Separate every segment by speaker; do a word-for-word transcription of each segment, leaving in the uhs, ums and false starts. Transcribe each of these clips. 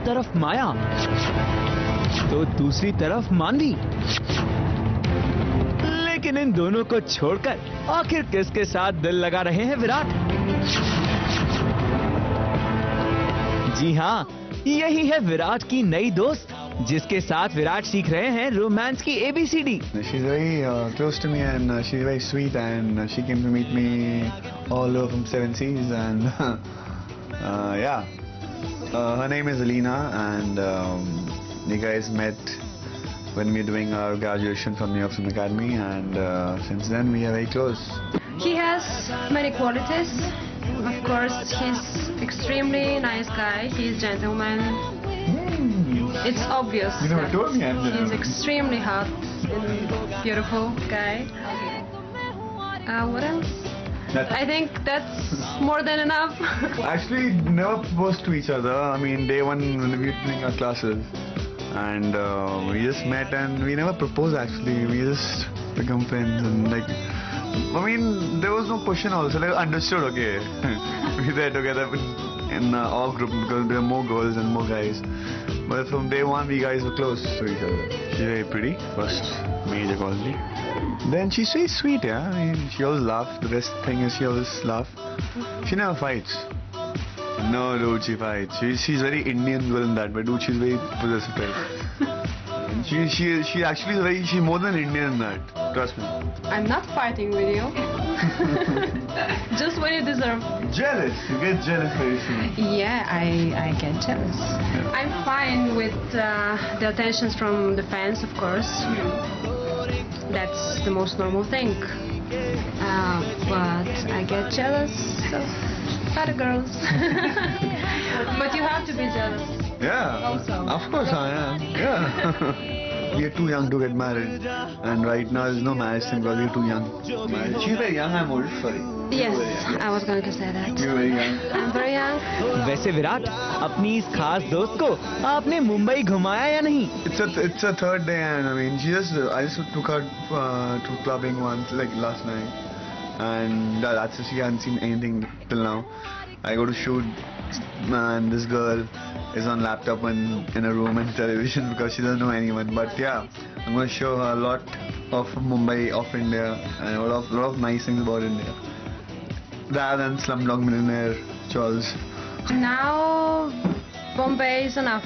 Speaker 1: तरफ माया तो दूसरी तरफ मानवी। लेकिन इन दोनों को छोड़कर आखिर किसके साथ दिल लगा रहे हैं विराट? जी हाँ, यही है विराट की नई दोस्त, जिसके साथ विराट सीख रहे हैं रोमांस की A B C D.
Speaker 2: She's very uh, close to me and uh, she's very sweet and uh, she came to meet me all over from Seven Seas and uh, yeah, uh, her name is Alina and um, you guys met when we were doing our graduation from New York Film Academy and uh, since then we are very close.
Speaker 3: He has many qualities. Of course, he's extremely nice guy. He's gentleman. Mm. It's obvious.
Speaker 2: You never told me.
Speaker 3: He's extremely hot and beautiful guy. Uh, what else?
Speaker 2: That's
Speaker 3: I think that's more than enough.
Speaker 2: Actually, never proposed to each other. I mean, day one when we were doing our classes, and uh, we just met and we never proposed. Actually, we just become friends and like. I mean, there was no question also. Like, understood, okay. We were together in uh, our group because there were more girls and more guys. But from day one, we guys were close to each other. She's very pretty, first major quality. Then she's very sweet, yeah. I mean, she always laughs. The best thing is she always laughs. She never fights. No, dude, she fights. She, she's very Indian girl in that, but dude, she's very possessive type. And she, she, she actually is very, she's more than Indian in that. Trust me.
Speaker 3: I'm not fighting with you. Just what you deserve.
Speaker 2: Jealous. You get jealous very soon.
Speaker 3: Yeah, I, I get jealous.
Speaker 2: Yeah.
Speaker 3: I'm fine with uh, the attentions from the fans, of course. That's the most normal thing. Uh, but I get jealous of other girls. But you have to be jealous.
Speaker 2: Yeah.
Speaker 3: Also.
Speaker 2: Of course I am. Yeah. We are too young to get married, and right now there's no marriage thing because we're too young. She's very young. I'm old. Sorry.
Speaker 3: Yes, I was going to say that.
Speaker 2: You're very young.
Speaker 3: I'm very young.
Speaker 1: वैसे विराट, अपनी इस खास दोस्त को आपने मुंबई घुमाया या नहीं?
Speaker 2: It's a it's a third day, and I mean, she just I just took her uh, to clubbing once, like last night, and that, that's she hasn't seen anything till now. I go to shoot, and this girl is on laptop and in a room and television because she doesn't know anyone. But yeah, I'm going to show her a lot of Mumbai, of India, and a lot of, lot of nice things about India. Rather than Slumdog Millionaire, Charles.
Speaker 3: Now, Bombay is enough.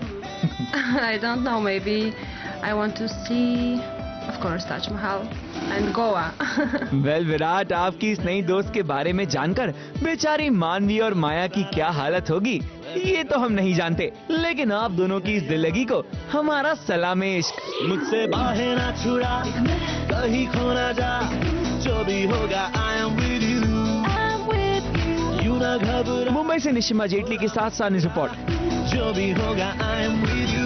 Speaker 3: I don't know, maybe I want to see, of course, Taj Mahal and Goa.
Speaker 1: Well Virat, आपकी इस नई दोस्त के बारे में जानकर बेचारी मानवी और माया की क्या हालत होगी ये तो हम नहीं जानते, लेकिन आप दोनों की इस दिललगी को हमारा सलामे इश्क।
Speaker 4: मुझसे बाहें ना छुड़ा, कहीं खो ना जा, जो भी होगा I am with you, I'm with you, you ना घबरा।
Speaker 1: मुंबई से निशिमा जेटली के साथ सानिस रिपोर्ट।
Speaker 4: जो भी होगा I am with you।